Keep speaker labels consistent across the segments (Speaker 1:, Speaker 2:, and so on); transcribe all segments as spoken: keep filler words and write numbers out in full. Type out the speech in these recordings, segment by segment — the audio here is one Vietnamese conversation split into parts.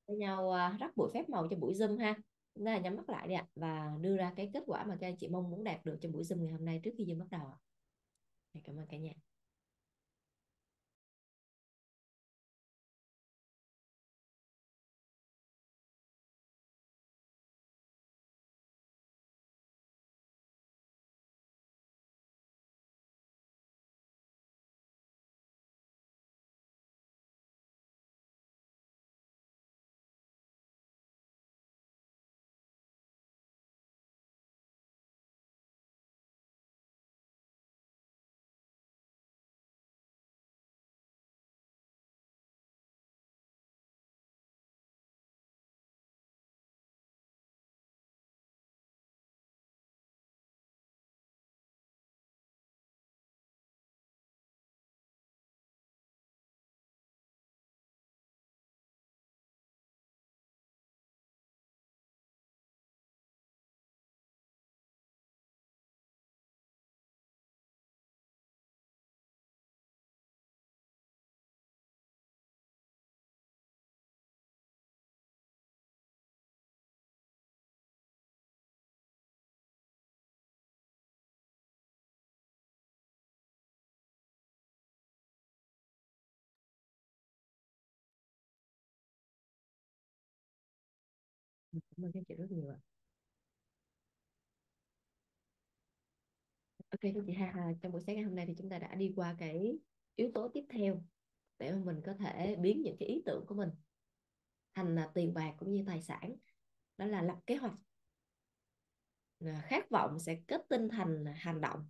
Speaker 1: với nhau à, rắc buổi phép màu cho buổi Zoom ha. Chúng ta nhắm mắt lại đi ạ và đưa ra cái kết quả mà các anh chị mong muốn đạt được trong buổi Zoom ngày hôm nay trước khi Zoom bắt đầu ạ. Cảm ơn cả nhà. Cảm ơn các chị rất nhiều ạ. Ok các chị ha, ha. Trong buổi sáng ngày hôm nay thì chúng ta đã đi qua cái yếu tố tiếp theo để mà mình có thể biến những cái ý tưởng của mình thành là tiền bạc cũng như tài sản. Đó là lập kế hoạch. À, khát vọng sẽ kết tinh thành hành động.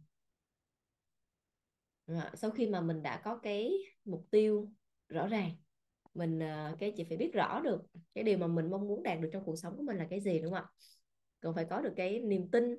Speaker 1: À, sau khi mà mình đã có cái mục tiêu rõ ràng, mình à, cái chị phải biết rõ được cái điều mà mình mong muốn đạt được trong cuộc sống của mình là cái gì, đúng không ạ? Còn phải có được cái niềm tin,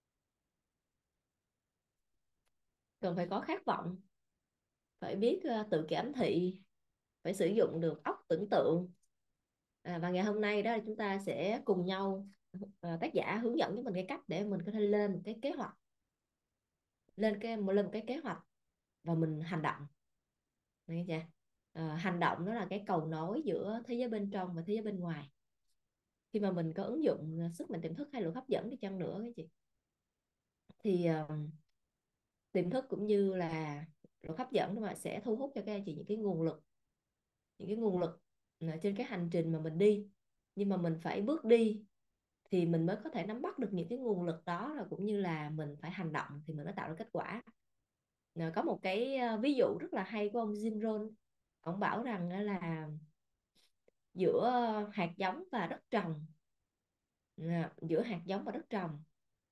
Speaker 1: cần phải có khát vọng, phải biết uh, tự kỷ ám thị, phải sử dụng được óc tưởng tượng. À, và ngày hôm nay đó là chúng ta sẽ cùng nhau, uh, tác giả hướng dẫn cho mình cái cách để mình có thể lên một cái kế hoạch, lên cái lên một cái kế hoạch và mình hành động. Nghe chưa? À, hành động đó là cái cầu nối giữa thế giới bên trong và thế giới bên ngoài. Khi mà mình có ứng dụng sức mạnh tiềm thức hay luật hấp dẫn đi chăng nữa cái chị, thì uh, tiềm thức cũng như là luật hấp dẫn mà sẽ thu hút cho các anh chị những cái nguồn lực, những cái nguồn lực uh, trên cái hành trình mà mình đi. Nhưng mà mình phải bước đi thì mình mới có thể nắm bắt được những cái nguồn lực đó, rồi cũng như là mình phải hành động thì mình mới tạo ra kết quả. Ờ, có một cái uh, ví dụ rất là hay của ông Jim Rohn. Ông bảo rằng là giữa hạt giống và đất trồng, à, giữa hạt giống và đất trồng,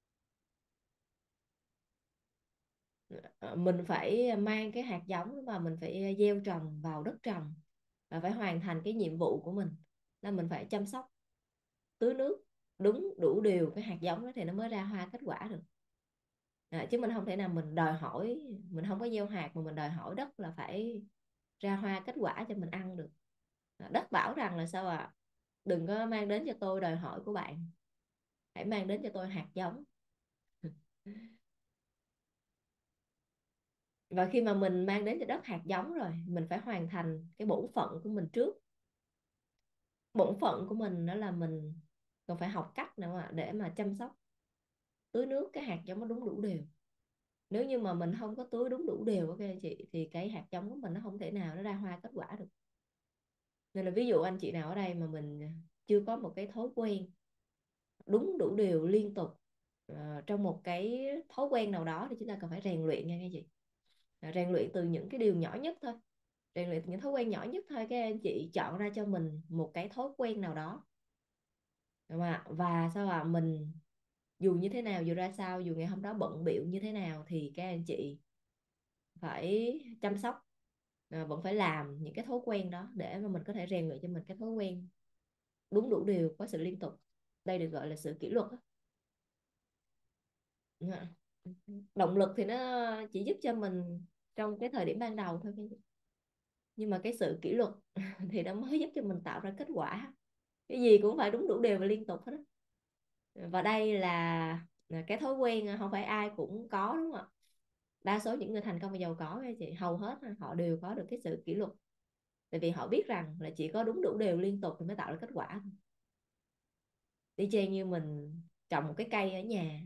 Speaker 1: à, mình phải mang cái hạt giống và mình phải gieo trồng vào đất trồng, và phải hoàn thành cái nhiệm vụ của mình là mình phải chăm sóc, tưới nước đúng đủ điều cái hạt giống đó thì nó mới ra hoa kết quả được. À, chứ mình không thể nào mình đòi hỏi, mình không có gieo hạt mà mình đòi hỏi đất là phải ra hoa kết quả cho mình ăn được. À, đất bảo rằng là sao ạ? À? Đừng có mang đến cho tôi đòi hỏi của bạn, hãy mang đến cho tôi hạt giống. Và khi mà mình mang đến cho đất hạt giống rồi, mình phải hoàn thành cái bổn phận của mình trước. Bổn phận của mình đó là mình còn phải học cách nào mà để mà chăm sóc, tưới nước cái hạt giống nó đúng đủ đều. Nếu như mà mình không có tưới đúng đủ đều, ok anh chị, thì cái hạt giống của mình nó không thể nào nó ra hoa kết quả được. Nên là ví dụ anh chị nào ở đây mà mình chưa có một cái thói quen đúng đủ đều liên tục, uh, trong một cái thói quen nào đó, thì chúng ta cần phải rèn luyện nha các chị. À, rèn luyện từ những cái điều nhỏ nhất thôi, rèn luyện từ những thói quen nhỏ nhất thôi. Các anh chị chọn ra cho mình một cái thói quen nào đó, đúng không ạ? Và sao ạ? Mình dù như thế nào, dù ra sao, dù ngày hôm đó bận bịu như thế nào, thì các anh chị phải chăm sóc, à, vẫn phải làm những cái thói quen đó để mà mình có thể rèn luyện cho mình cái thói quen đúng đủ điều, có sự liên tục. Đây được gọi là sự kỷ luật đó. Dạ. Động lực thì nó chỉ giúp cho mình trong cái thời điểm ban đầu thôi, nhưng mà cái sự kỷ luật thì nó mới giúp cho mình tạo ra kết quả. Cái gì cũng phải đúng đủ đều và liên tục hết á. Và đây là cái thói quen không phải ai cũng có, đúng không ạ? Đa số những người thành công và giàu có, chị hầu hết họ đều có được cái sự kỷ luật. Tại vì họ biết rằng là chỉ có đúng đủ đều liên tục thì mới tạo ra kết quả. Y chang như mình trồng một cái cây ở nhà,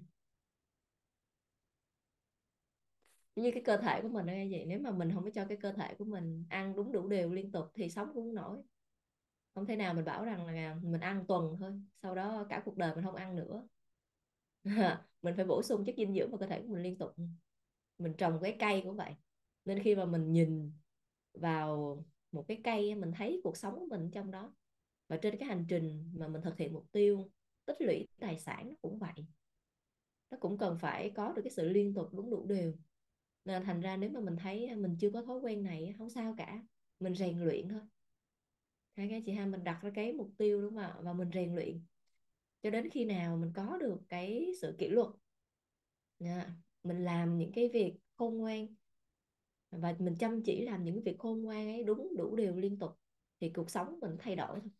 Speaker 1: như cái cơ thể của mình nó như vậy, nếu mà mình không có cho cái cơ thể của mình ăn đúng đủ đều liên tục thì sống cũng không nổi. Không thể nào mình bảo rằng là mình ăn tuần thôi, sau đó cả cuộc đời mình không ăn nữa. Mình phải bổ sung chất dinh dưỡng vào cơ thể của mình liên tục. Mình trồng cái cây cũng vậy, nên khi mà mình nhìn vào một cái cây, mình thấy cuộc sống của mình trong đó. Và trên cái hành trình mà mình thực hiện mục tiêu tích lũy tài sản, nó cũng vậy, nó cũng cần phải có được cái sự liên tục đúng đủ đều. Nên thành ra nếu mà mình thấy mình chưa có thói quen này, không sao cả, mình rèn luyện thôi. Hai cái chị ha, mình đặt ra cái mục tiêu đúng không ạ, và mình rèn luyện cho đến khi nào mình có được cái sự kỷ luật. Nha. Mình làm những cái việc khôn ngoan và mình chăm chỉ làm những cái việc khôn ngoan ấy đúng đủ đều liên tục thì cuộc sống mình thay đổi thôi.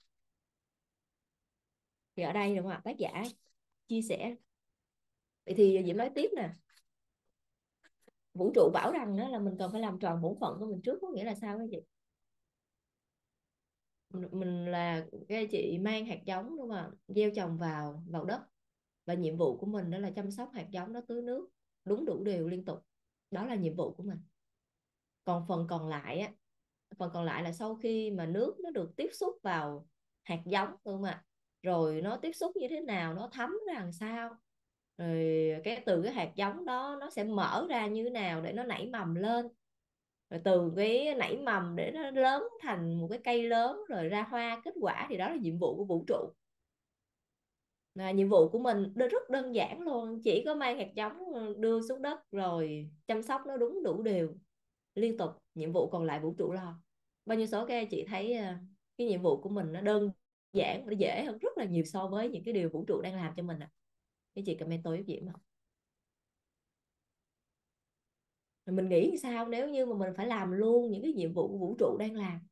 Speaker 1: Thì ở đây đúng không ạ, tác giả chia sẻ. Vậy thì Diễm nói tiếp nè, vũ trụ bảo rằng đó là mình cần phải làm tròn bổn phận của mình trước, có nghĩa là sao các chị? Mình là cái chị mang hạt giống đúng không ạ, gieo trồng vào vào đất, và nhiệm vụ của mình đó là chăm sóc hạt giống đó, tưới nước đúng đủ đều liên tục. Đó là nhiệm vụ của mình. Còn phần còn lại á, phần còn lại là sau khi mà nước nó được tiếp xúc vào hạt giống đúng không ạ, rồi nó tiếp xúc như thế nào, nó thấm ra làm sao, rồi cái từ cái hạt giống đó nó sẽ mở ra như thế nào để nó nảy mầm lên, rồi từ cái nảy mầm để nó lớn thành một cái cây lớn rồi ra hoa kết quả, thì đó là nhiệm vụ của vũ trụ. Là nhiệm vụ của mình rất đơn giản luôn, chỉ có mang hạt giống đưa xuống đất rồi chăm sóc nó đúng đủ đều liên tục, nhiệm vụ còn lại vũ trụ lo. Bao nhiêu số các anh chị thấy ờ, cái nhiệm vụ của mình nó đơn giản, nó dễ hơn rất là nhiều so với những cái điều vũ trụ đang làm cho mình ạ. À, các chị comment tôi giúp Diễm không? Mình nghĩ sao nếu như mà mình phải làm luôn những cái nhiệm vụ của vũ trụ đang làm.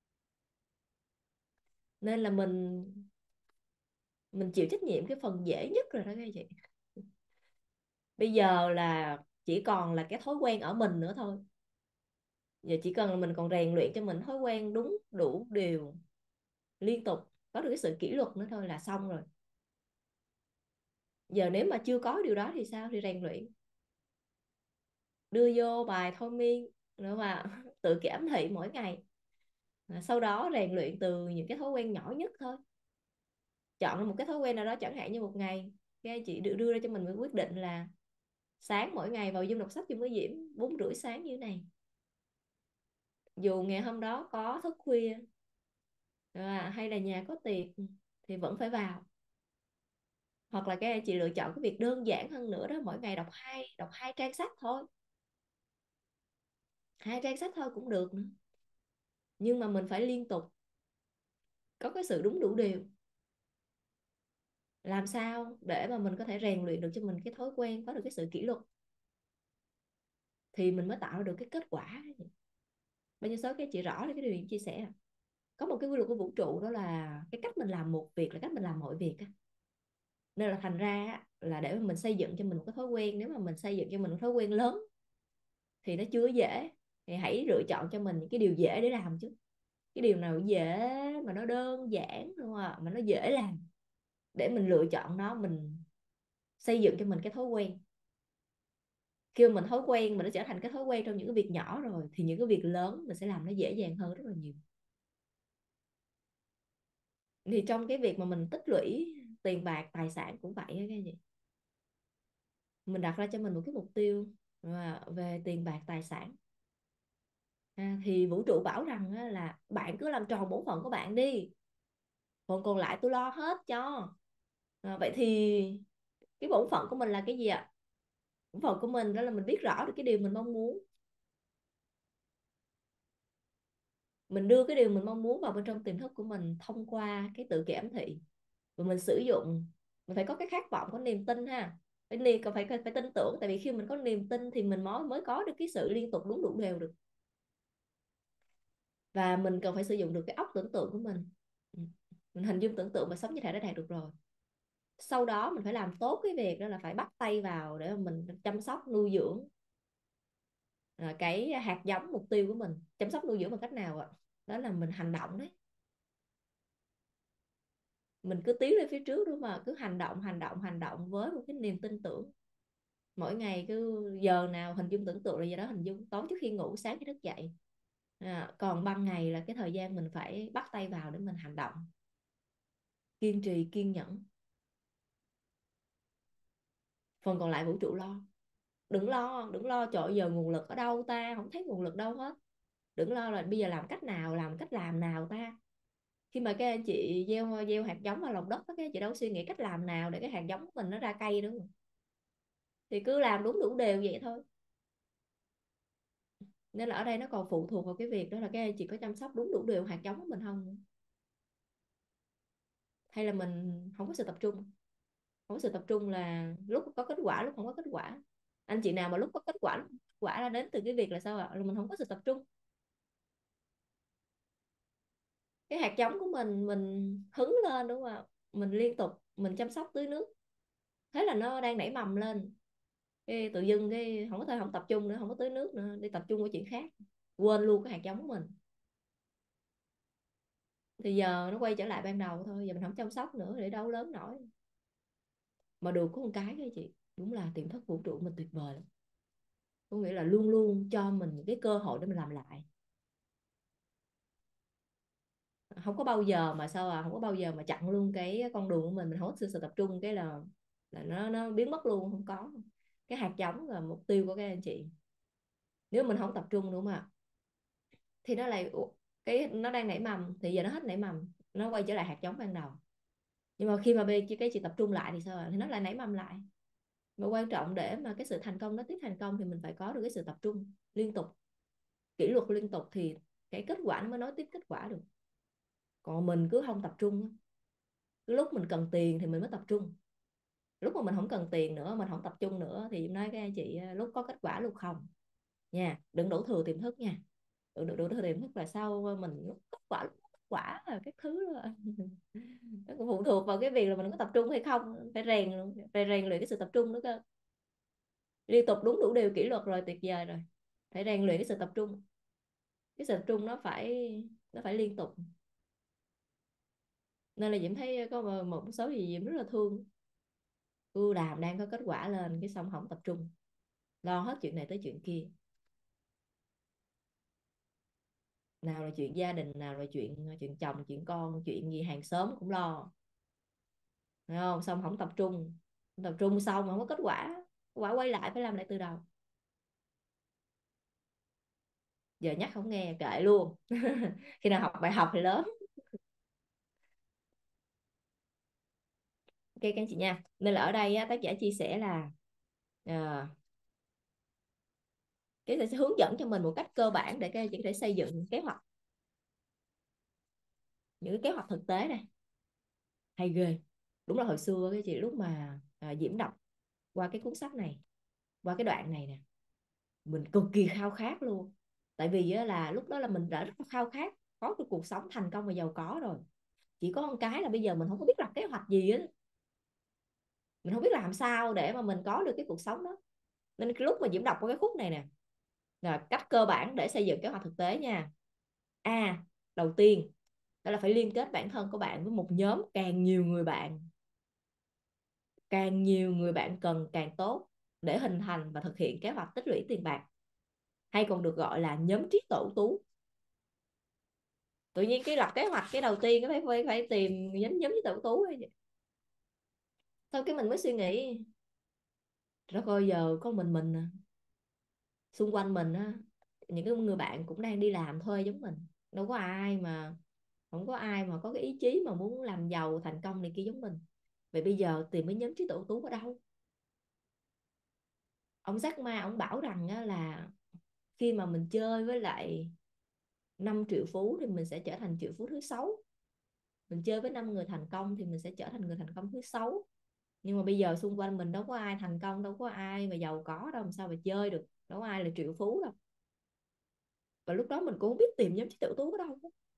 Speaker 1: Nên là mình mình chịu trách nhiệm cái phần dễ nhất rồi đó các anh chị. Bây giờ là chỉ còn là cái thói quen ở mình nữa thôi. Giờ chỉ cần là mình còn rèn luyện cho mình thói quen đúng đủ đều liên tục, có được cái sự kỷ luật nữa thôi là xong rồi. Giờ nếu mà chưa có điều đó thì sao? Thì rèn luyện, đưa vô bài thôi miên nữa mà tự kỷ ám thị mỗi ngày. Sau đó rèn luyện từ những cái thói quen nhỏ nhất thôi. Chọn một cái thói quen nào đó, chẳng hạn như một ngày cái chị đưa, đưa ra cho mình một quyết định là sáng mỗi ngày vào Zoom đọc sách chung với Diễm bốn rưỡi sáng như thế này. Dù ngày hôm đó có thức khuya à, hay là nhà có tiệc thì vẫn phải vào. Hoặc là cái chị lựa chọn cái việc đơn giản hơn nữa đó, mỗi ngày đọc hai đọc hai trang sách thôi, hai trang sách thôi cũng được nữa. Nhưng mà mình phải liên tục có cái sự đúng đủ đều, làm sao để mà mình có thể rèn luyện được cho mình cái thói quen, có được cái sự kỷ luật, thì mình mới tạo được cái kết quả. Bao nhiêu số cái chị rõ cái điều chia sẻ. Có một cái quy luật của vũ trụ, đó là cái cách mình làm một việc là cách mình làm mọi việc. Nên là thành ra là để mà mình xây dựng cho mình một cái thói quen, nếu mà mình xây dựng cho mình một thói quen lớn thì nó chưa dễ, thì hãy lựa chọn cho mình những cái điều dễ để làm chứ. Cái điều nào dễ mà nó đơn giản đúng không ạ, mà nó dễ làm, để mình lựa chọn nó, mình xây dựng cho mình cái thói quen. Khi mà mình thói quen mà nó trở thành cái thói quen trong những cái việc nhỏ rồi, thì những cái việc lớn mình sẽ làm nó dễ dàng hơn rất là nhiều. Thì trong cái việc mà mình tích lũy tiền bạc tài sản cũng vậy á cái gì, mình đặt ra cho mình một cái mục tiêu về tiền bạc tài sản, à, thì vũ trụ bảo rằng á, là bạn cứ làm tròn bổn phận của bạn đi, còn còn lại tôi lo hết cho. À, vậy thì cái bổn phận của mình là cái gì ạ? Bổn phận của mình đó là mình biết rõ được cái điều mình mong muốn, mình đưa cái điều mình mong muốn vào bên trong tiềm thức của mình thông qua cái tự kỷ ám thị, và mình sử dụng. Mình phải có cái khát vọng, có niềm tin ha, phải niềm phải phải, phải tin tưởng, tại vì khi mình có niềm tin thì mình mới mới có được cái sự liên tục đúng đủ đều được. Và mình cần phải sử dụng được cái óc tưởng tượng của mình. Ừ. Mình hình dung tưởng tượng và sống như thể đã đạt được rồi. Sau đó mình phải làm tốt cái việc đó là phải bắt tay vào để mà mình chăm sóc nuôi dưỡng à, cái hạt giống mục tiêu của mình. Chăm sóc nuôi dưỡng bằng cách nào ạ? đó là mình hành động đấy. Mình cứ tiến lên phía trước đúng mà, cứ hành động hành động hành động với một cái niềm tin tưởng. Mỗi ngày cứ giờ nào hình dung tưởng tượng là giờ đó hình dung, tối trước khi ngủ, sáng khi thức dậy. À, còn ban ngày là cái thời gian mình phải bắt tay vào để mình hành động, kiên trì kiên nhẫn. Phần còn lại vũ trụ lo. Đừng lo, đừng lo trời, giờ nguồn lực ở đâu ta, không thấy nguồn lực đâu hết. Đừng lo là bây giờ làm cách nào, làm cách làm nào ta. Khi mà các anh chị gieo gieo hạt giống vào lòng đất, các anh chị đâu suy nghĩ cách làm nào để cái hạt giống của mình nó ra cây đúng không? Thì cứ làm đúng đủ đều vậy thôi. Nên là ở đây nó còn phụ thuộc vào cái việc đó là các anh chị có chăm sóc đúng đủ đều hạt giống của mình không, hay là mình không có sự tập trung. Không có sự tập trung là lúc có kết quả, lúc không có kết quả. Anh chị nào mà lúc có kết quả, lúc không có kết quả là đến từ cái việc là sao ạ? Là mình không có sự tập trung. Cái hạt giống của mình mình hứng lên đúng không ạ? Mình liên tục mình chăm sóc tưới nước, thế là nó đang nảy mầm lên. Cái tự dưng cái không có thể không tập trung nữa, không có tưới nước nữa, đi tập trung vào chuyện khác, quên luôn cái hạt giống của mình. Thì giờ nó quay trở lại ban đầu thôi, giờ mình không chăm sóc nữa để đâu lớn nổi. Mà được có một cái thôi chị, đúng là tiềm thức vũ trụ mình tuyệt vời lắm. Có nghĩa là luôn luôn cho mình cái cơ hội để mình làm lại. Không có bao giờ mà sao à, không có bao giờ mà chặn luôn cái con đường của mình mình không có sự tập trung cái là là nó nó biến mất luôn, không có. Cái hạt giống là mục tiêu của các anh chị. Nếu mình không tập trung nữa mà thì nó lại, cái nó đang nảy mầm thì giờ nó hết nảy mầm, nó quay trở lại hạt giống ban đầu. Nhưng mà khi mà cái chị tập trung lại thì sao à? Thì nó lại nảy mầm lại. Mà quan trọng để mà cái sự thành công nó tiếp thành công thì mình phải có được cái sự tập trung liên tục, kỷ luật liên tục, thì cái kết quả nó mới nói tiếp kết quả được. Còn mình cứ không tập trung, lúc mình cần tiền thì mình mới tập trung, lúc mà mình không cần tiền nữa, mình không tập trung nữa thì nói các anh chị, lúc có kết quả lúc không nha. Đừng đổ thừa tiềm thức nha. Đừng đổ thừa tiềm thức là sau mình lúc kết quả, lúc kết quả là cái thứ đó. Nó cũng phụ thuộc vào cái việc là mình có tập trung hay không. Phải rèn, phải rèn luyện cái sự tập trung nữa cơ. Liên tục đúng đủ điều kỷ luật rồi tuyệt vời rồi. Phải rèn luyện cái sự tập trung. Cái sự tập trung nó phải nó phải liên tục. Nên là Diễm thấy có một số gì Diễm rất là thương. Cô làm đang có kết quả lên cái xong không tập trung, lo hết chuyện này tới chuyện kia. Nào là chuyện gia đình, nào là chuyện chuyện chồng, chuyện con, chuyện gì hàng xóm cũng lo. Thấy không? Xong không tập trung, không tập trung xong mà không có kết quả, quả quay lại phải làm lại từ đầu. Giờ nhắc không nghe kệ luôn. Khi nào học bài học thì lớn. Ok các anh chị nha. Nên là ở đây á, tác giả chia sẻ là à, cái sẽ hướng dẫn cho mình một cách cơ bản để các anh chị có thể xây dựng kế hoạch, những cái kế hoạch thực tế này. Hay ghê. Đúng là hồi xưa cái chị lúc mà à, Diễm đọc qua cái cuốn sách này, qua cái đoạn này nè, mình cực kỳ khao khát luôn. Tại vì á, là lúc đó là mình đã rất là khao khát có cái cuộc sống thành công và giàu có rồi. Chỉ có một cái là bây giờ mình không có biết lập kế hoạch gì á, mình không biết làm sao để mà mình có được cái cuộc sống đó. Nên cái lúc mà Diễm đọc qua cái khúc này nè, là cách cơ bản để xây dựng kế hoạch thực tế nha. A, đầu tiên đó là phải liên kết bản thân của bạn với một nhóm càng nhiều người bạn. Càng nhiều người bạn cần càng tốt, để hình thành và thực hiện kế hoạch tích lũy tiền bạc, hay còn được gọi là nhóm trí tuệ ưu tú. Tự nhiên cái lập kế hoạch cái đầu tiên phải phải, phải tìm nhóm nhóm trí tuệ ưu tú. Sau cái mình mới suy nghĩ, rồi coi giờ có mình mình à. Xung quanh mình á, những cái người bạn cũng đang đi làm thôi giống mình, đâu có ai mà, không có ai mà có cái ý chí mà muốn làm giàu thành công này kia giống mình. Vậy bây giờ tìm cái nhóm trí tuệ ưu tú ở đâu? Ông Jack Ma ông bảo rằng á, là khi mà mình chơi với lại năm triệu phú thì mình sẽ trở thành triệu phú thứ sáu. Mình chơi với năm người thành công thì mình sẽ trở thành người thành công thứ sáu. Nhưng mà bây giờ xung quanh mình đâu có ai thành công, đâu có ai mà giàu có đâu, làm sao mà chơi được, đâu có ai là triệu phú đâu. Và lúc đó mình cũng không biết tìm nhóm trí tuệ ưu tú ở đâu.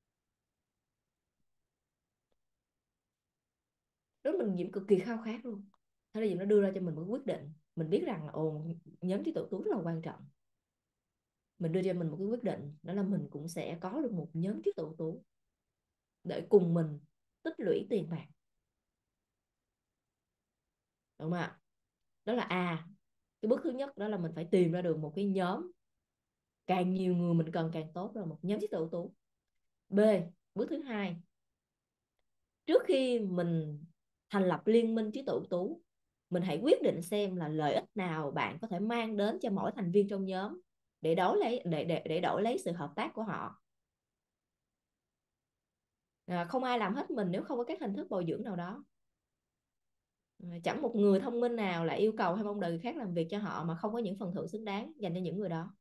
Speaker 1: Đó mình Diễm cực kỳ khao khát luôn. Thế là Diễm nó đưa ra cho mình một quyết định. Mình biết rằng là ồ, nhóm trí tuệ ưu tú rất là quan trọng. mình đưa cho mình một cái quyết định, đó là mình cũng sẽ có được một nhóm trí ưu tú để cùng mình tích lũy tiền bạc, đúng không ạ? Đó là A. Cái bước thứ nhất đó là mình phải tìm ra được một cái nhóm, càng nhiều người mình cần càng tốt, là một nhóm trí ưu tú. B. Bước thứ hai, trước khi mình thành lập liên minh trí tuệ ưu tú, mình hãy quyết định xem là lợi ích nào bạn có thể mang đến cho mỗi thành viên trong nhóm để đổi lấy để để để đổi lấy sự hợp tác của họ. À, không ai làm hết mình nếu không có các hình thức bồi dưỡng nào đó. À, chẳng một người thông minh nào lại yêu cầu hay mong đợi người khác làm việc cho họ mà không có những phần thưởng xứng đáng dành cho những người đó,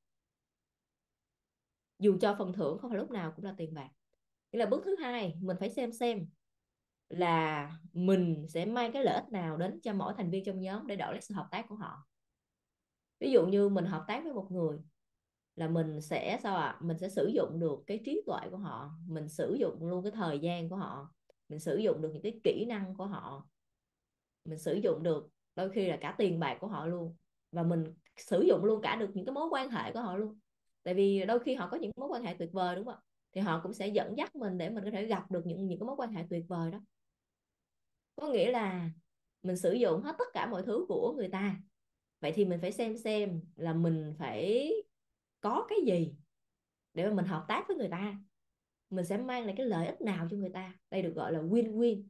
Speaker 1: dù cho phần thưởng không phải lúc nào cũng là tiền bạc. Nghĩa là bước thứ hai, mình phải xem xem là mình sẽ mang cái lợi ích nào đến cho mỗi thành viên trong nhóm để đổi lấy sự hợp tác của họ. Ví dụ như mình hợp tác với một người là mình sẽ sao ạ? À? Mình sẽ sử dụng được cái trí tuệ của họ, mình sử dụng luôn cái thời gian của họ, mình sử dụng được những cái kỹ năng của họ, mình sử dụng được đôi khi là cả tiền bạc của họ luôn, và mình sử dụng luôn cả được những cái mối quan hệ của họ luôn. Tại vì đôi khi họ có những mối quan hệ tuyệt vời, đúng không ạ? Thì họ cũng sẽ dẫn dắt mình để mình có thể gặp được những những cái mối quan hệ tuyệt vời đó. Có nghĩa là mình sử dụng hết tất cả mọi thứ của người ta. Vậy thì mình phải xem xem là mình phải có cái gì để mà mình hợp tác với người ta, mình sẽ mang lại cái lợi ích nào cho người ta. Đây được gọi là win-win.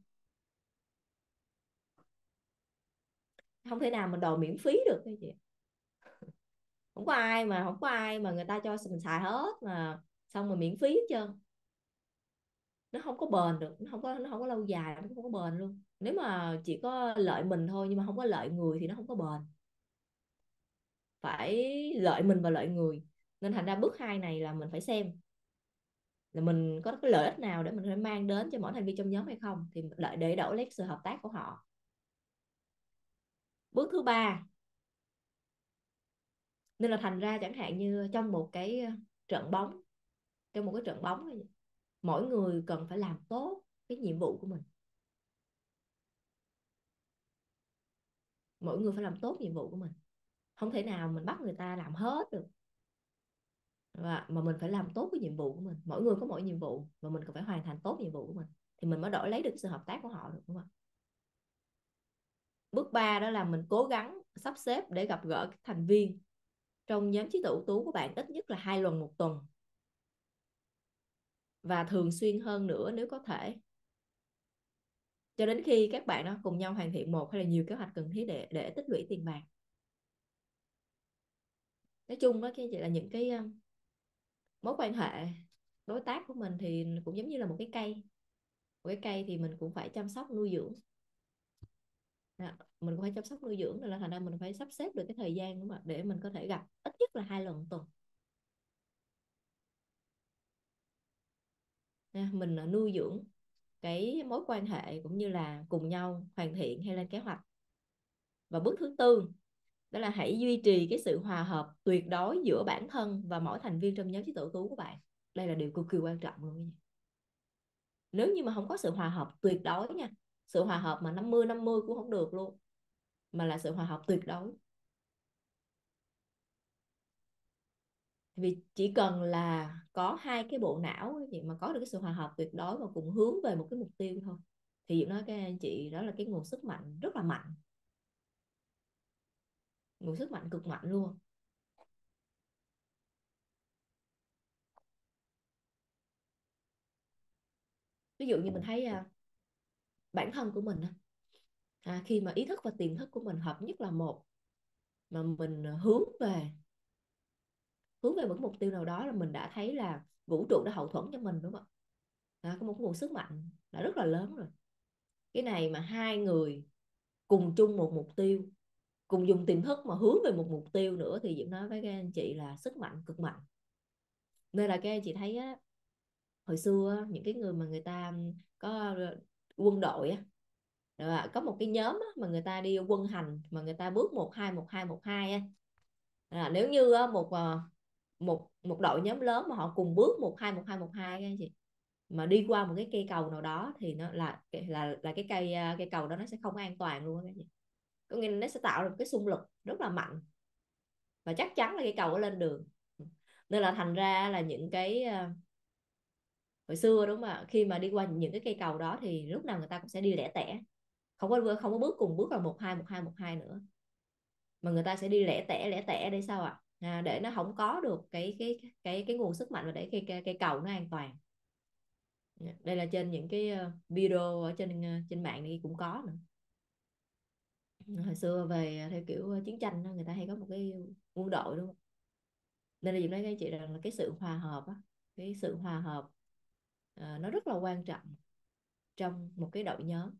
Speaker 1: Không thể nào mình đòi miễn phí được cái gì. Không có ai mà không có ai mà người ta cho mình xài hết mà xong mà miễn phí hết trơn. Nó không có bền được, nó không có nó không có lâu dài, nó không có bền luôn. Nếu mà chỉ có lợi mình thôi nhưng mà không có lợi người thì nó không có bền. Phải lợi mình và lợi người. Nên thành ra bước hai này là mình phải xem là mình có cái lợi ích nào để mình phải mang đến cho mỗi thành viên trong nhóm hay không, thì lợi để đổi lấy sự hợp tác của họ. Bước thứ ba, nên là thành ra chẳng hạn như trong một cái trận bóng, trong một cái trận bóng này, mỗi người cần phải làm tốt cái nhiệm vụ của mình. Mỗi người phải làm tốt nhiệm vụ của mình, không thể nào mình bắt người ta làm hết được, và mà mình phải làm tốt cái nhiệm vụ của mình. Mỗi người có mỗi nhiệm vụ và mình cần phải hoàn thành tốt nhiệm vụ của mình thì mình mới đổi lấy được sự hợp tác của họ được, đúng không? Bước ba đó là mình cố gắng sắp xếp để gặp gỡ các thành viên trong nhóm trí tuệ ưu tú của bạn ít nhất là hai lần một tuần, và thường xuyên hơn nữa nếu có thể, cho đến khi các bạn đó cùng nhau hoàn thiện một hay là nhiều kế hoạch cần thiết để để tích lũy tiền bạc. Nói chung đó, cái là những cái um, mối quan hệ đối tác của mình thì cũng giống như là một cái cây. Một cái cây thì mình cũng phải chăm sóc nuôi dưỡng. Đó, mình cũng phải chăm sóc nuôi dưỡng, nên là thành ra mình phải sắp xếp được cái thời gian của mình để mình có thể gặp ít nhất là hai lần một tuần. Nha, mình nuôi dưỡng cái mối quan hệ cũng như là cùng nhau hoàn thiện hay lên kế hoạch. Và bước thứ tư đó là hãy duy trì cái sự hòa hợp tuyệt đối giữa bản thân và mỗi thành viên trong nhóm trí tuệ ưu tú của bạn. Đây là điều cực kỳ quan trọng luôn nha. Nếu như mà không có sự hòa hợp tuyệt đối nha, sự hòa hợp mà năm mươi năm mươi cũng không được luôn, mà là sự hòa hợp tuyệt đối. Vì chỉ cần là có hai cái bộ não vậy mà có được cái sự hòa hợp tuyệt đối và cùng hướng về một cái mục tiêu thôi, thì Diệu nói các anh chị đó là cái nguồn sức mạnh rất là mạnh, nguồn sức mạnh cực mạnh luôn. Ví dụ như mình thấy à, bản thân của mình à, khi mà ý thức và tiềm thức của mình hợp nhất là một, mà mình hướng về hướng về một mục tiêu nào đó, là mình đã thấy là vũ trụ đã hậu thuẫn cho mình, đúng không ạ? À, có một nguồn sức mạnh đã rất là lớn rồi. Cái này mà hai người cùng chung một mục tiêu, cùng dùng tiềm thức mà hướng về một mục tiêu nữa, thì Diệu nói với các anh chị là sức mạnh cực mạnh. Nên là các anh chị thấy á, hồi xưa á, những cái người mà người ta có quân đội á, rồi có một cái nhóm á, mà người ta đi quân hành mà người ta bước một hai một hai một hai á, à, nếu như á, một à, một một đội nhóm lớn mà họ cùng bước một hai một hai một hai các anh chị, mà đi qua một cái cây cầu nào đó thì nó là là là cái cây à, cây cầu đó nó sẽ không an toàn luôn các anh chị. Có nghĩa là nó sẽ tạo ra một cái xung lực rất là mạnh, và chắc chắn là cây cầu có lên đường. Nên là thành ra là những cái uh, hồi xưa đúng không ạ, khi mà đi qua những cái cây cầu đó thì lúc nào người ta cũng sẽ đi lẻ tẻ, không có không có bước cùng bước là một hai một hai một hai nữa, mà người ta sẽ đi lẻ tẻ lẻ tẻ để sao ạ? À, để nó không có được cái cái cái cái nguồn sức mạnh, và để cây cây, cây cầu nó an toàn. Đây là trên những cái ờ, video ở trên ờ, trên mạng này cũng có nữa. Hồi xưa về theo kiểu chiến tranh đó, người ta hay có một cái quân đội đúng không? Nên là dùng nói các anh chị rằng là cái sự hòa hợp á, cái sự hòa hợp ờ, nó rất là quan trọng trong một cái đội nhóm.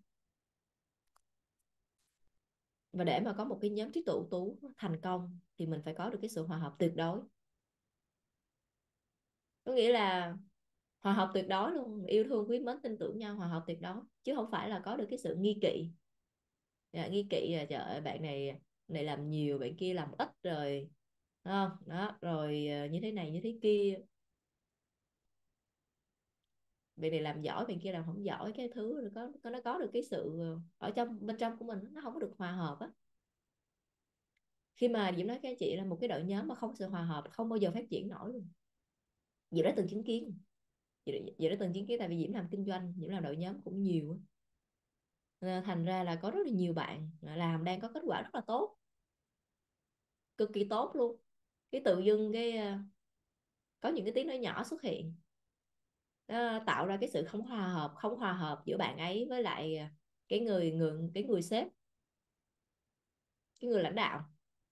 Speaker 1: Và để mà có một cái nhóm trí tuệ ưu tú thành công thì mình phải có được cái sự hòa hợp tuyệt đối. Có nghĩa là hòa hợp tuyệt đối luôn, yêu thương quý mến tin tưởng nhau, hòa hợp tuyệt đối, chứ không phải là có được cái sự nghi kỵ. Dạ, nghi kỵ là trời ơi, bạn này này làm nhiều, bạn kia làm ít rồi, đúng không đó, rồi ờ, như thế này như thế kia, bạn này làm giỏi bạn kia làm không giỏi, cái thứ rồi có có nó có được cái sự ờ, ở trong bên trong của mình nó không có được hòa hợp á. Khi mà Diễm nói các anh chị là một cái đội nhóm mà không có sự hòa hợp không bao giờ phát triển nổi luôn. Diễm đã từng chứng kiến, Diễm đã từng chứng kiến, tại vì Diễm làm kinh doanh, Diễm làm đội nhóm cũng nhiều. Thành ra là có rất là nhiều bạn làm đang có kết quả rất là tốt, cực kỳ tốt luôn. Cái tự dưng cái ờ, có những cái tiếng nói nhỏ xuất hiện, nó tạo ra cái sự không hòa hợp không hòa hợp giữa bạn ấy với lại ờ, cái người người cái người sếp, cái người lãnh đạo.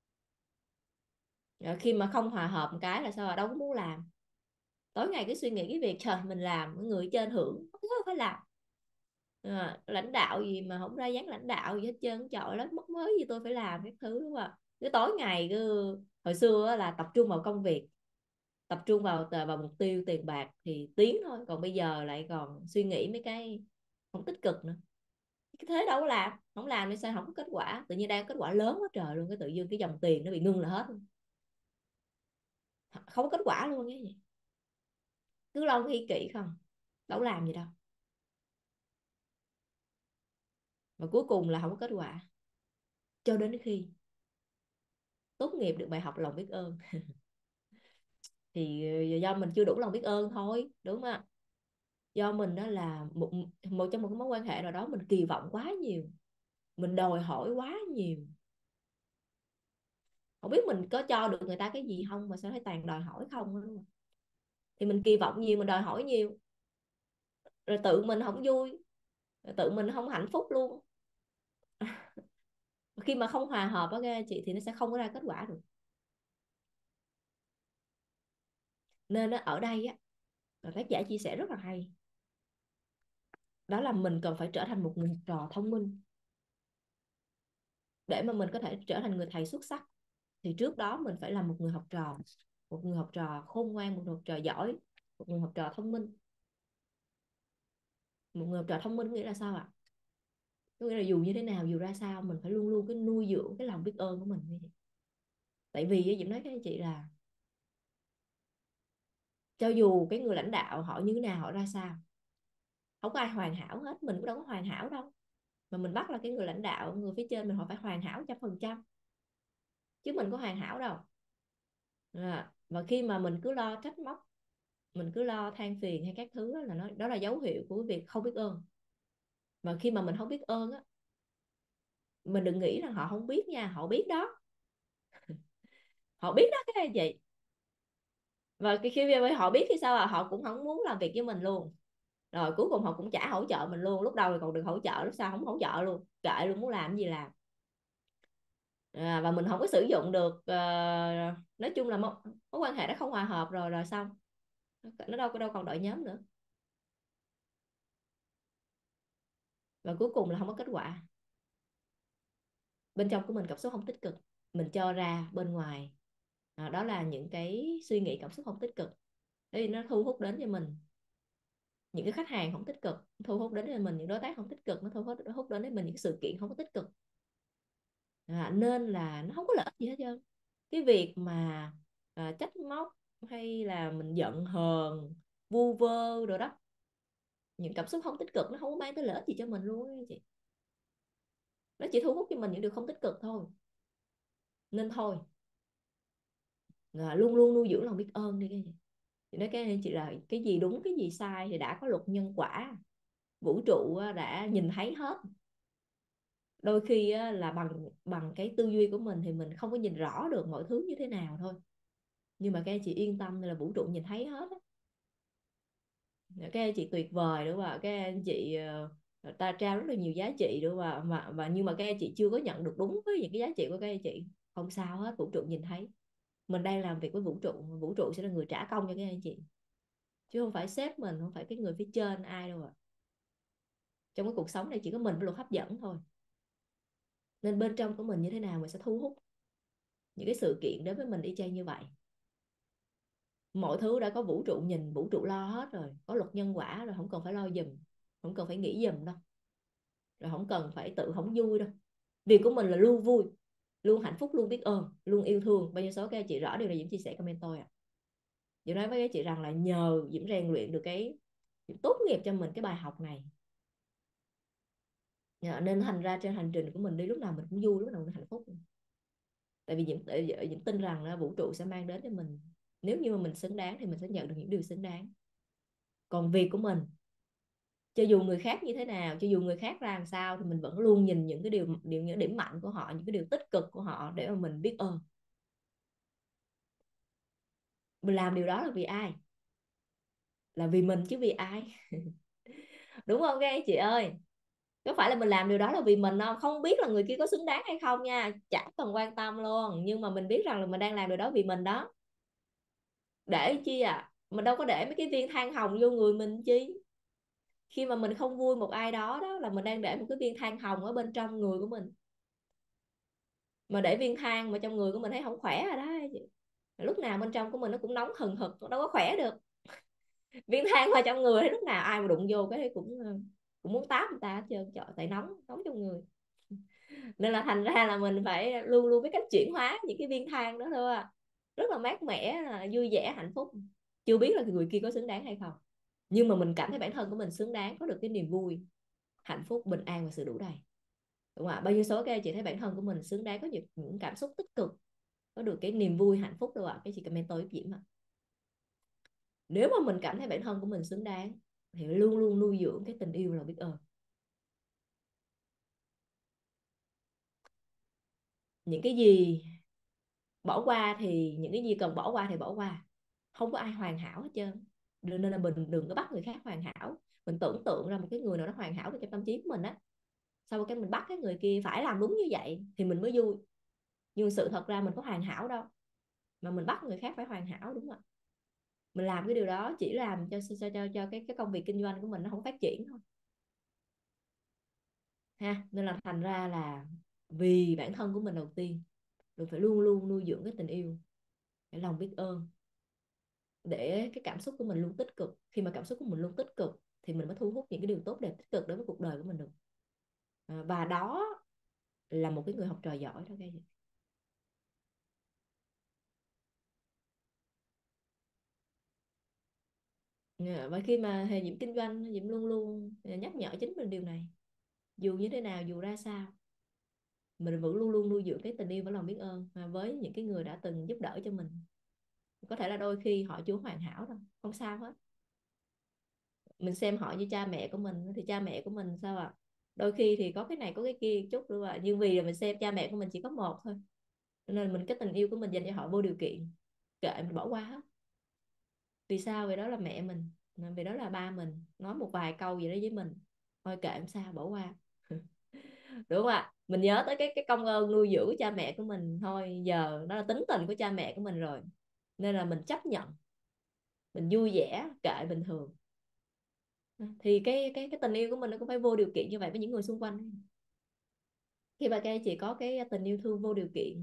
Speaker 1: Rồi khi mà không hòa hợp một cái là sao, là đâu có muốn làm, tối ngày cứ suy nghĩ cái việc trời mình làm người trên hưởng không phải làm. À, lãnh đạo gì mà không ra dáng lãnh đạo gì hết trơn, trời lắm mất mới gì tôi phải làm cái thứ đúng không ạ? Cứ tối ngày cứ hồi xưa là tập trung vào công việc, tập trung vào vào mục tiêu tiền bạc thì tiến thôi, còn bây giờ lại còn suy nghĩ mấy cái không tích cực nữa. Cái thế đâu có làm, không làm thì sao không có kết quả, tự nhiên đang có kết quả lớn quá trời luôn, cái tự dưng cái dòng tiền nó bị ngưng là hết luôn. Không có kết quả luôn cái gì, cứ lâu ghi kỵ không, đâu có làm gì đâu, và cuối cùng là không có kết quả, cho đến khi tốt nghiệp được bài học lòng biết ơn. Thì ờ, do mình chưa đủ lòng biết ơn thôi, đúng không ạ? Do mình đó là một một trong một cái mối quan hệ nào đó mình kỳ vọng quá nhiều, mình đòi hỏi quá nhiều, không biết mình có cho được người ta cái gì không mà sao thấy toàn đòi hỏi không đó. Thì mình kỳ vọng nhiều, mình đòi hỏi nhiều, rồi tự mình không vui, rồi tự mình không hạnh phúc luôn. Khi mà không hòa hợp đó các chị thì nó sẽ không có ra kết quả được. Nên nó ở đây á, tác giả chia sẻ rất là hay, đó là mình cần phải trở thành một người trò thông minh. Để mà mình có thể trở thành người thầy xuất sắc thì trước đó mình phải là một người học trò, một người học trò khôn ngoan, một người học trò giỏi, một người học trò thông minh. Một người học trò thông minh nghĩa là sao ạ? Có nghĩa là dù như thế nào, dù ra sao mình phải luôn luôn cái nuôi dưỡng cái lòng biết ơn của mình. Tại vì Diễm nói các anh chị là cho dù cái người lãnh đạo họ như thế nào, họ ra sao, không có ai hoàn hảo hết, mình cũng đâu có hoàn hảo đâu, mà mình bắt là cái người lãnh đạo, người phía trên mình họ phải hoàn hảo trăm phần trăm, chứ mình có hoàn hảo đâu. À, và khi mà mình cứ lo trách móc, mình cứ lo than phiền hay các thứ đó, là nó đó là dấu hiệu của việc không biết ơn. Mà khi mà mình không biết ơn á, mình đừng nghĩ rằng họ không biết nha, họ biết đó, họ biết đó cái này vậy. Và khi họ biết thì sao à, họ cũng không muốn làm việc với mình luôn, rồi cuối cùng họ cũng chả hỗ trợ mình luôn, lúc đầu thì còn được hỗ trợ, lúc sau không hỗ trợ luôn, kệ luôn, muốn làm gì làm. À, và mình không có sử dụng được, uh, nói chung là mối, mối quan hệ đó không hòa hợp rồi rồi xong, nó đâu có đâu còn đội nhóm nữa, và cuối cùng là không có kết quả. Bên trong của mình cảm xúc không tích cực, mình cho ra bên ngoài, à, đó là những cái suy nghĩ cảm xúc không tích cực, đấy nó thu hút đến cho mình những cái khách hàng không tích cực, thu hút đến cho mình những đối tác không tích cực, nó thu hút, hút đến với mình những sự kiện không có tích cực. À, nên là nó không có lợi ích gì hết trơn. Cái việc mà à, trách móc hay là mình giận hờn vu vơ rồi đó, những cảm xúc không tích cực nó không có mang tới lợi ích gì cho mình luôn á chị, nó chỉ thu hút cho mình những điều không tích cực thôi. Nên thôi, À, luôn luôn nuôi dưỡng lòng biết ơn đi cái gì. Chị nói cái anh chị là cái gì đúng cái gì sai thì đã có luật nhân quả, vũ trụ đã nhìn thấy hết. Đôi khi là bằng bằng cái tư duy của mình thì mình không có nhìn rõ được mọi thứ như thế nào thôi, nhưng mà các anh chị yên tâm là vũ trụ nhìn thấy hết á. Các anh chị tuyệt vời đúng không ạ? Các anh chị uh, ta trao rất là nhiều giá trị đúng không ạ? Mà mà nhưng mà các anh chị chưa có nhận được đúng với những cái giá trị của các anh chị, không sao hết, vũ trụ nhìn thấy. Mình đang làm việc với vũ trụ, vũ trụ sẽ là người trả công cho các anh chị, chứ không phải sếp mình, không phải cái người phía trên ai đâu ạ. Trong cái cuộc sống này chỉ có mình với luật hấp dẫn thôi, nên bên trong của mình như thế nào mình sẽ thu hút những cái sự kiện đến với mình y chang như vậy. Mọi thứ đã có vũ trụ nhìn, vũ trụ lo hết rồi, có luật nhân quả rồi, không cần phải lo giùm, không cần phải nghĩ giùm đâu, rồi không cần phải tự không vui đâu. Việc của mình là luôn vui, luôn hạnh phúc, luôn biết ơn, luôn yêu thương. Bao nhiêu số các anh chị rõ điều này Diễm chia sẻ comment tôi ạ. À. Diễm nói với các chị rằng là nhờ Diễm rèn luyện được cái Diễm tốt nghiệp cho mình cái bài học này, nên thành ra trên hành trình của mình đi lúc nào mình cũng vui, lúc nào mình hạnh phúc. Tại vì Diễm, Diễm tin rằng là vũ trụ sẽ mang đến cho mình, nếu như mà mình xứng đáng thì mình sẽ nhận được những điều xứng đáng. Còn việc của mình, cho dù người khác như thế nào, cho dù người khác ra làm sao, thì mình vẫn luôn nhìn những cái điều, điều những điểm mạnh của họ, những cái điều tích cực của họ để mà mình biết ơn. Mình làm điều đó là vì ai? Là vì mình chứ vì ai? Đúng không các anh chị ơi? Có phải là mình làm điều đó là vì mình không? Không biết là người kia có xứng đáng hay không nha, chẳng cần quan tâm luôn, nhưng mà mình biết rằng là mình đang làm điều đó vì mình đó. Để chi à? Mình đâu có để mấy cái viên than hồng vô người mình chi. Khi mà mình không vui một ai đó, đó là mình đang để một cái viên than hồng ở bên trong người của mình. Mà để viên than mà trong người của mình thấy không khỏe rồi đó, lúc nào bên trong của mình nó cũng nóng hừng hực, đâu có khỏe được. Viên than mà trong người lúc nào ai mà đụng vô cái cũng cũng muốn tát người ta hết trơn, trời, tại nóng nóng trong người. Nên là thành ra là mình phải luôn luôn biết cách chuyển hóa những cái viên than đó thôi à. Rất là mát mẻ, là vui vẻ, hạnh phúc. Chưa biết là người kia có xứng đáng hay không, nhưng mà mình cảm thấy bản thân của mình xứng đáng, có được cái niềm vui, hạnh phúc, bình an và sự đủ đầy, đúng không ạ? Bao nhiêu số các anh chị thấy bản thân của mình xứng đáng, có những, những cảm xúc tích cực, có được cái niềm vui hạnh phúc đâu ạ? Cái chị comment tôi giúp Diễm ạ. Nếu mà mình cảm thấy bản thân của mình xứng đáng thì luôn luôn nuôi dưỡng cái tình yêu là biết ơn. Những cái gì bỏ qua thì những cái gì cần bỏ qua thì bỏ qua, không có ai hoàn hảo hết trơn. Nên là mình đừng có bắt người khác hoàn hảo. Mình tưởng tượng ra một cái người nào đó hoàn hảo trong tâm trí của mình á, sau cái mình bắt cái người kia phải làm đúng như vậy thì mình mới vui. Nhưng sự thật ra mình có hoàn hảo đâu mà mình bắt người khác phải hoàn hảo, đúng không ạ? Mình làm cái điều đó chỉ làm cho cho cho, cho cái cái công việc kinh doanh của mình nó không phát triển thôi ha. Nên là thành ra là vì bản thân của mình đầu tiên, mình phải luôn luôn nuôi dưỡng cái tình yêu, cái lòng biết ơn, để cái cảm xúc của mình luôn tích cực. Khi mà cảm xúc của mình luôn tích cực thì mình mới thu hút những cái điều tốt đẹp tích cực đến với cuộc đời của mình được. À, và đó là một cái người học trò giỏi đó các chị. Và khi mà Hề Diễm kinh doanh, Diễm luôn luôn nhắc nhở chính mình điều này. Dù như thế nào, dù ra sao, mình vẫn luôn luôn nuôi dưỡng cái tình yêu và lòng biết ơn với những cái người đã từng giúp đỡ cho mình. Có thể là đôi khi họ chưa hoàn hảo đâu, không sao hết. Mình xem họ như cha mẹ của mình thì cha mẹ của mình sao ạ? À? Đôi khi thì có cái này có cái kia chút nữa ạ, nhưng vì là mình xem cha mẹ của mình chỉ có một thôi, nên mình cái tình yêu của mình dành cho họ vô điều kiện, kệ mình bỏ qua hết. Vì sao? Vì đó là mẹ mình, vì đó là ba mình nói một vài câu gì đó với mình, thôi kệ làm sao, bỏ qua. Đúng không ạ? Mình nhớ tới cái cái công ơn nuôi dưỡng của cha mẹ của mình thôi, giờ đó là tính tình của cha mẹ của mình rồi, nên là mình chấp nhận, mình vui vẻ, kệ bình thường. Thì cái cái cái tình yêu của mình nó cũng phải vô điều kiện như vậy với những người xung quanh. Khi mà các chị có cái tình yêu thương vô điều kiện,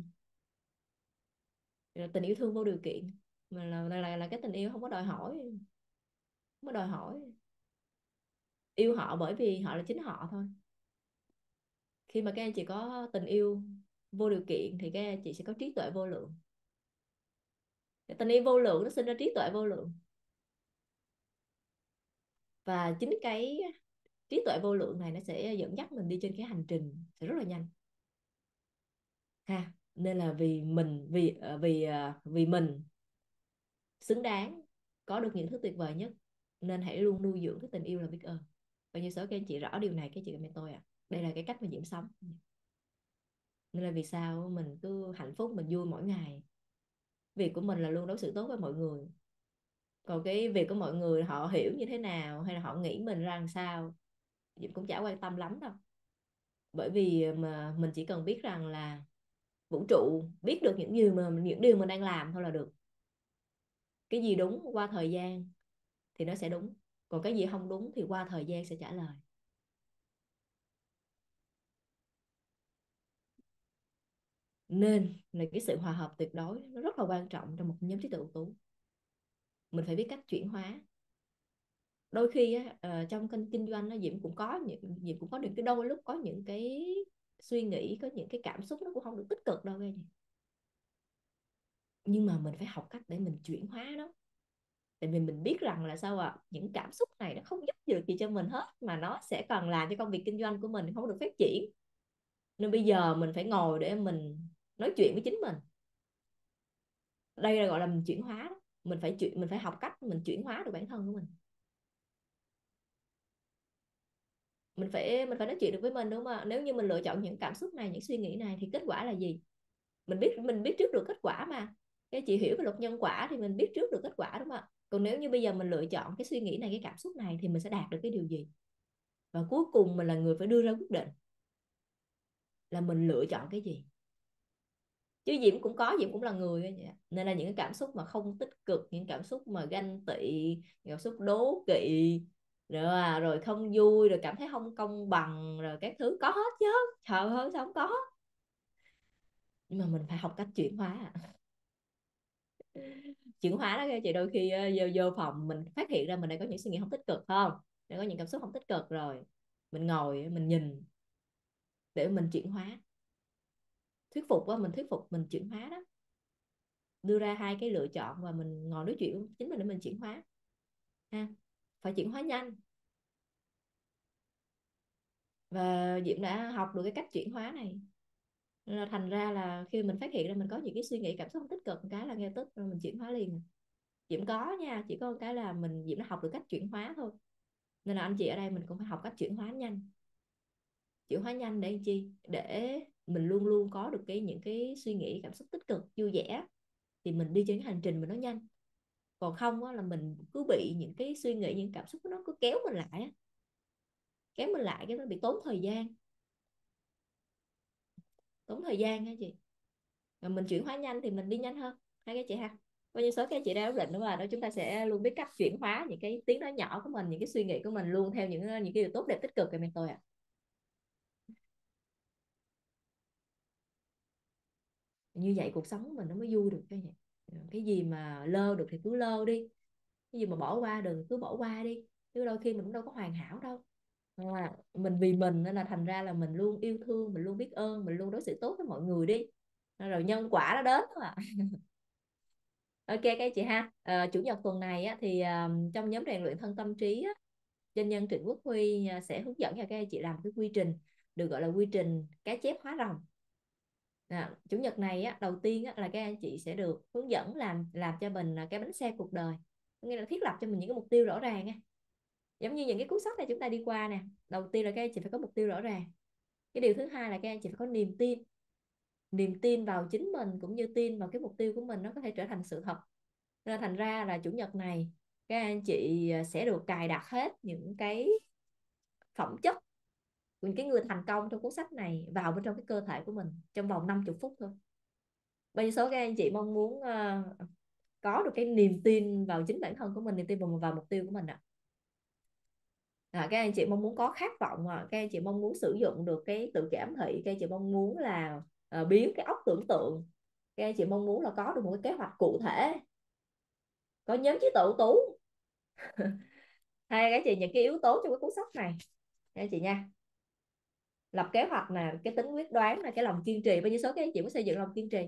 Speaker 1: tình yêu thương vô điều kiện mà là, là, là, là cái tình yêu không có đòi hỏi, không có đòi hỏi, yêu họ bởi vì họ là chính họ thôi. Khi mà các anh chị có tình yêu vô điều kiện thì các anh chị sẽ có trí tuệ vô lượng. Cái tình yêu vô lượng nó sinh ra trí tuệ vô lượng, và chính cái trí tuệ vô lượng này nó sẽ dẫn dắt mình đi trên cái hành trình sẽ rất là nhanh ha. Nên là vì mình vì ờ, vì ờ, vì mình xứng đáng có được những thứ tuyệt vời nhất, nên hãy luôn nuôi dưỡng cái tình yêu là biết ơn. Và như số các anh chị rõ điều này, các chị em tôi ạ, à, đây là cái cách mà Diễm sống. Nên là vì sao mình cứ hạnh phúc, mình vui mỗi ngày. Việc của mình là luôn đối xử tốt với mọi người, còn cái việc của mọi người họ hiểu như thế nào hay là họ nghĩ mình ra làm sao, Diễm cũng chả quan tâm lắm đâu. Bởi vì mà mình chỉ cần biết rằng là vũ trụ biết được những gì mà những điều mình đang làm thôi là được. Cái gì đúng qua thời gian thì nó sẽ đúng, còn cái gì không đúng thì qua thời gian sẽ trả lời. Nên là cái sự hòa hợp tuyệt đối nó rất là quan trọng trong một nhóm trí tuệ ưu tú. Mình phải biết cách chuyển hóa. Đôi khi á, ờ, trong kênh kinh doanh nó Diễm cũng có những Diễm cũng có những cái đôi lúc có những cái suy nghĩ, có những cái cảm xúc nó cũng không được tích cực đâu nghe. Nhưng mà mình phải học cách để mình chuyển hóa nó. Tại vì mình biết rằng là sao ạ, à? Những cảm xúc này nó không giúp được gì cho mình hết, mà nó sẽ còn làm cho công việc kinh doanh của mình không được phát triển. Nên bây giờ mình phải ngồi để mình nói chuyện với chính mình. Đây là gọi là mình chuyển hóa đó. Mình phải chuyển mình phải học cách mình chuyển hóa được bản thân của mình. Mình phải mình phải nói chuyện được với mình, đúng không ạ? Nếu như mình lựa chọn những cảm xúc này, những suy nghĩ này thì kết quả là gì? Mình biết mình biết trước được kết quả mà. Cái chị hiểu về luật nhân quả thì mình biết trước được kết quả, đúng không ạ? Còn nếu như bây giờ mình lựa chọn cái suy nghĩ này, cái cảm xúc này thì mình sẽ đạt được cái điều gì? Và cuối cùng mình là người phải đưa ra quyết định là mình lựa chọn cái gì. Chứ Diễm cũng có, Diễm cũng là người vậy. Nên là những cái cảm xúc mà không tích cực, những cảm xúc mà ganh tị, những cảm xúc đố kỵ, rồi, à, rồi không vui, rồi cảm thấy không công bằng, rồi các thứ có hết chứ, trời ơi sao không có. Nhưng mà mình phải học cách chuyển hóa. Chuyển hóa đó các chị. Đôi khi vô, vô phòng mình phát hiện ra mình đang có những suy nghĩ không tích cực, không đang có những cảm xúc không tích cực, rồi mình ngồi mình nhìn để mình chuyển hóa. Thuyết phục á, mình thuyết phục mình chuyển hóa đó, đưa ra hai cái lựa chọn và mình ngồi nói chuyện với chính mình để mình chuyển hóa ha. Phải chuyển hóa nhanh. Và Diễm đã học được cái cách chuyển hóa này. Nên là thành ra là khi mình phát hiện ra mình có những cái suy nghĩ cảm xúc không tích cực, một cái là ngay tức rồi mình chuyển hóa liền. Diễm có nha, chỉ có một cái là mình Diễm đã học được cách chuyển hóa thôi. Nên là anh chị ở đây mình cũng phải học cách chuyển hóa nhanh. Chuyển hóa nhanh để làm chi? Để mình luôn luôn có được cái những cái suy nghĩ cảm xúc tích cực vui vẻ, thì mình đi trên cái hành trình mình nó nhanh. Còn không á, là mình cứ bị những cái suy nghĩ, những cảm xúc nó cứ kéo mình lại á, kéo mình lại cái nó bị tốn thời gian. Tốn thời gian hả chị? Rồi mình chuyển hóa nhanh thì mình đi nhanh hơn. Hai cái chị ha. Bao nhiêu số các chị đã quyết định đúng rồi đó, chúng ta sẽ luôn biết cách chuyển hóa những cái tiếng nói nhỏ của mình, những cái suy nghĩ của mình luôn theo những những cái điều tốt đẹp tích cực của mình tôi ạ. À. Như vậy cuộc sống của mình nó mới vui được cái gì. Cái gì mà lơ được thì cứ lơ đi, cái gì mà bỏ qua được thì cứ bỏ qua đi, chứ đôi khi mình cũng đâu có hoàn hảo đâu. À, mình vì mình nên là thành ra là mình luôn yêu thương, mình luôn biết ơn, mình luôn đối xử tốt với mọi người đi, rồi nhân quả nó đến thôi à. Ok các chị ha. À, chủ nhật tuần này á, thì à, trong nhóm rèn luyện thân tâm trí á, doanh nhân Trịnh Quốc Huy à, sẽ hướng dẫn cho các chị làm cái quy trình được gọi là quy trình cá chép hóa rồng. À, chủ nhật này á, đầu tiên á, là các anh chị sẽ được hướng dẫn làm làm cho mình cái bánh xe cuộc đời, nghĩa là thiết lập cho mình những cái mục tiêu rõ ràng á. Giống như những cái cuốn sách này chúng ta đi qua nè, đầu tiên là các anh chị phải có mục tiêu rõ ràng. Cái điều thứ hai là các anh chị phải có niềm tin, niềm tin vào chính mình cũng như tin vào cái mục tiêu của mình nó có thể trở thành sự thật. Nên thành ra là chủ nhật này các anh chị sẽ được cài đặt hết những cái phẩm chất, những cái người thành công trong cuốn sách này vào bên trong cái cơ thể của mình trong vòng năm mươi phút thôi. Bao nhiêu số các anh chị mong muốn uh, có được cái niềm tin vào chính bản thân của mình, niềm tin vào, vào mục tiêu của mình ạ? À, các anh chị mong muốn có khát vọng, à, các anh chị mong muốn sử dụng được cái tự kỷ ám thị, các anh chị mong muốn là uh, biến cái óc tưởng tượng, các anh chị mong muốn là có được một cái kế hoạch cụ thể, có nhóm trí tự tú. Hai các chị những cái yếu tố trong cái cuốn sách này các anh chị nha. Lập kế hoạch nè, cái tính quyết đoán là cái lòng kiên trì. Bao nhiêu số các anh chị muốn xây dựng lòng kiên trì?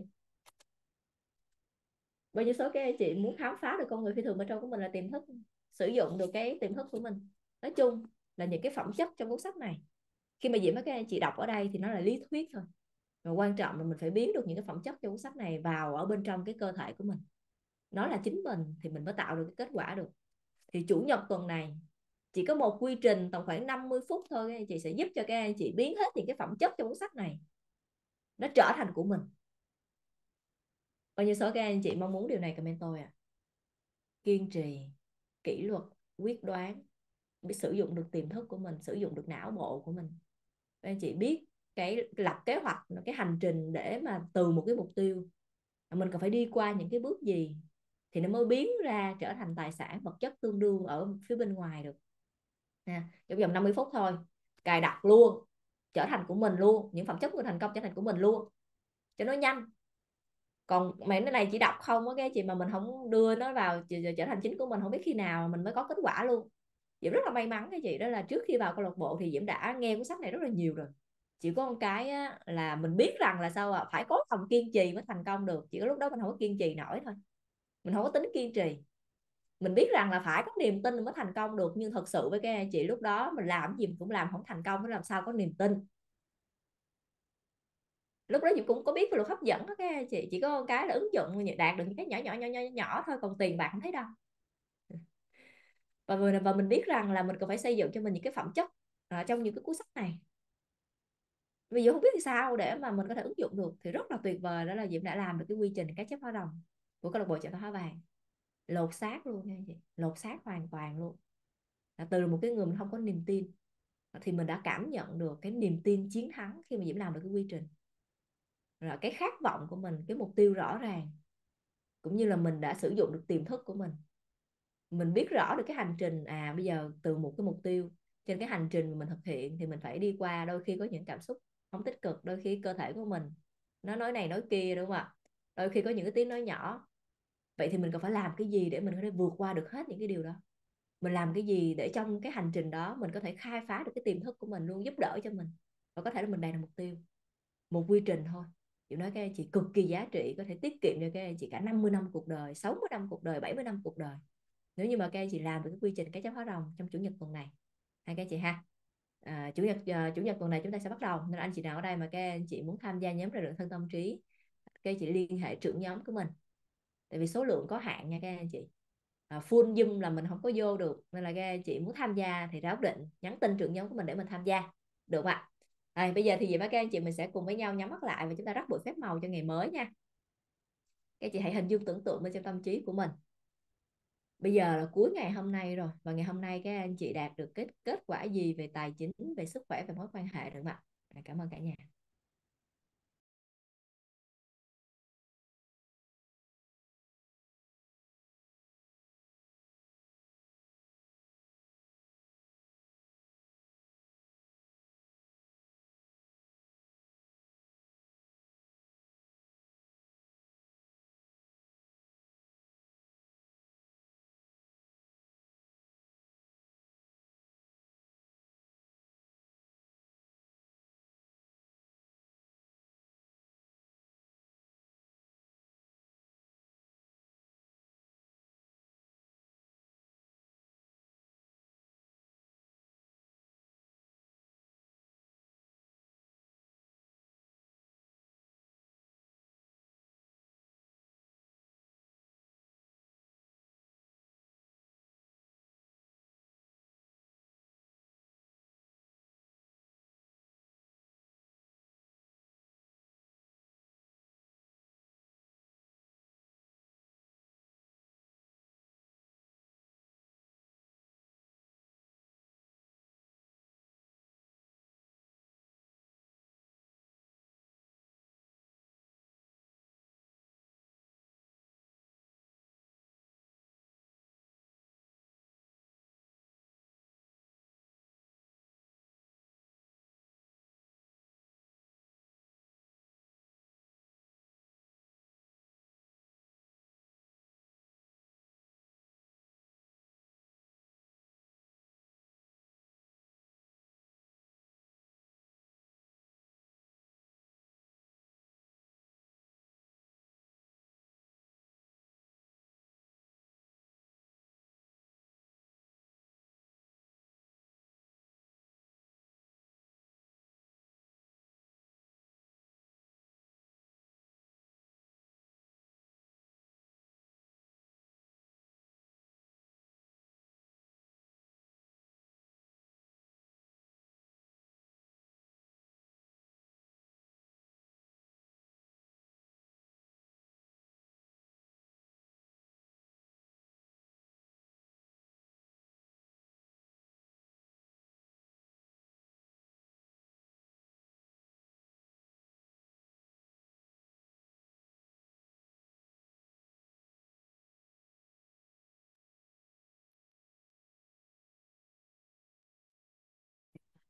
Speaker 1: Bao nhiêu số các anh chị muốn khám phá được con người phi thường bên trong của mình là tiềm thức, sử dụng được cái tiềm thức của mình? Nói chung là những cái phẩm chất trong cuốn sách này, khi mà Diễm với các anh chị đọc ở đây thì nó là lý thuyết thôi, Và quan trọng là mình phải biến được những cái phẩm chất trong cuốn sách này vào ở bên trong cái cơ thể của mình, nó là chính mình thì mình mới tạo được cái kết quả được. Thì chủ nhật tuần này chỉ có một quy trình tầm khoảng năm mươi phút thôi, các anh chị sẽ giúp cho các anh chị biến hết những cái phẩm chất trong cuốn sách này nó trở thành của mình. Bao nhiêu số các anh chị mong muốn điều này comment tôi ạ. À? Kiên trì, kỷ luật, quyết đoán, biết sử dụng được tiềm thức của mình, sử dụng được não bộ của mình. Các anh chị biết cái lập kế hoạch, cái hành trình để mà từ một cái mục tiêu mình cần phải đi qua những cái bước gì thì nó mới biến ra trở thành tài sản vật chất tương đương ở phía bên ngoài được nha. Trong vòng năm mươi phút thôi, cài đặt luôn, trở thành của mình luôn, những phẩm chất của thành công trở thành của mình luôn cho nó nhanh. Còn mẹ cái này chỉ đọc không á cái chị, mà mình không đưa nó vào trở thành chính của mình, không biết khi nào mình mới có kết quả luôn. Diễm rất là may mắn cái chị, đó là trước khi vào câu lạc bộ thì Diễm đã nghe cuốn sách này rất là nhiều rồi. Chỉ có một cái á, là mình biết rằng là sao à, phải có lòng kiên trì mới thành công được. Chỉ có lúc đó mình không có kiên trì nổi thôi, mình không có tính kiên trì. Mình biết rằng là phải có niềm tin mới thành công được, nhưng thật sự với các anh chị lúc đó mình làm gì mình cũng làm không thành công, nó làm sao có niềm tin. Lúc đó chị cũng có biết cái luật hấp dẫn đó các anh chị, chỉ có cái là ứng dụng đạt được những cái nhỏ nhỏ nhỏ nhỏ nhỏ thôi, còn tiền bạc không thấy đâu. Và mình, và mình biết rằng là mình cần phải xây dựng cho mình những cái phẩm chất ở trong những cái cuốn sách này. Vì Diệu không biết thì sao để mà mình có thể ứng dụng được, thì rất là tuyệt vời đó là Diệm đã làm được cái quy trình cá chép hóa rồng của câu lạc bộ Chợ Tạo Hóa Vàng. Lột xác luôn nha chị, lột xác hoàn toàn luôn. Là từ một cái người mình không có niềm tin thì mình đã cảm nhận được cái niềm tin chiến thắng khi mà Diễm làm được cái quy trình. Là cái khát vọng của mình, cái mục tiêu rõ ràng, cũng như là mình đã sử dụng được tiềm thức của mình. Mình biết rõ được cái hành trình, à bây giờ từ một cái mục tiêu, trên cái hành trình mình thực hiện thì mình phải đi qua, đôi khi có những cảm xúc không tích cực, đôi khi cơ thể của mình nó nói này nói kia, đúng không ạ? Đôi khi có những cái tiếng nói nhỏ. Vậy thì mình cần phải làm cái gì để mình có thể vượt qua được hết những cái điều đó? Mình làm cái gì để trong cái hành trình đó mình có thể khai phá được cái tiềm thức của mình luôn, giúp đỡ cho mình và có thể là mình đạt được mục tiêu. Một quy trình thôi, chị nói các anh chị cực kỳ giá trị, có thể tiết kiệm cho các anh chị cả năm mươi năm cuộc đời, sáu mươi năm cuộc đời, bảy mươi năm cuộc đời, nếu như mà các anh chị làm được cái quy trình cá chép hóa rồng trong chủ nhật tuần này. Hai các anh chị ha. À, chủ nhật uh, chủ nhật tuần này chúng ta sẽ bắt đầu, nên anh chị nào ở đây mà các anh chị muốn tham gia nhóm rèn luyện thân tâm trí, các anh chị liên hệ trưởng nhóm của mình, tại vì số lượng có hạn nha các anh chị. À, full zoom là mình không có vô được, nên là các anh chị muốn tham gia thì ráo định nhắn tin trưởng nhóm của mình để mình tham gia, được không ạ? À, bây giờ thì vậy các anh chị mình sẽ cùng với nhau nhắm mắt lại và chúng ta rắc bụi phép màu cho ngày mới nha. Các anh chị hãy hình dung tưởng tượng bên trong tâm trí của mình. Bây giờ là cuối ngày hôm nay rồi, và ngày hôm nay các anh chị đạt được kết kết quả gì về tài chính, về sức khỏe, về mối quan hệ, được không ạ? Cảm ơn cả nhà.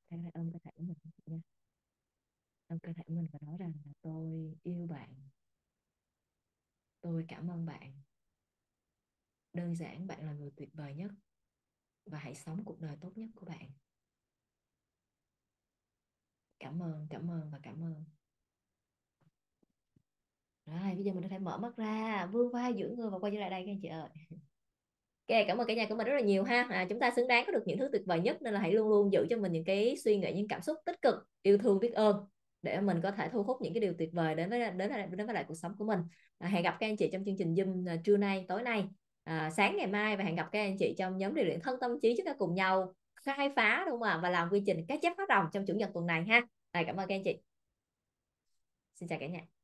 Speaker 1: Hãy hãy ôm cơ thể của mình nha. Ôm cơ thể của mình và nói rằng là tôi yêu bạn, tôi cảm ơn bạn, đơn giản bạn là người tuyệt vời nhất và hãy sống cuộc đời tốt nhất của bạn. Cảm ơn, cảm ơn và cảm ơn. Rồi bây giờ mình có thể mở mắt ra, vươn vai giữa người và quay trở lại đây các anh chị ơi. Ok, cảm ơn cả nhà của mình rất là nhiều ha. À, chúng ta xứng đáng có được những thứ tuyệt vời nhất, nên là hãy luôn luôn giữ cho mình những cái suy nghĩ, những cảm xúc tích cực, yêu thương, biết ơn, để mình có thể thu hút những cái điều tuyệt vời đến với đến với, đến với lại cuộc sống của mình. À, hẹn gặp các anh chị trong chương trình Zoom à, trưa nay, tối nay, à, sáng ngày mai, và hẹn gặp các anh chị trong nhóm rèn luyện thân tâm trí, chúng ta cùng nhau khai phá, đúng không ạ, và làm quy trình các chép hóa rồng trong chủ nhật tuần này ha. Rồi, cảm ơn các anh chị. Xin chào cả nhà.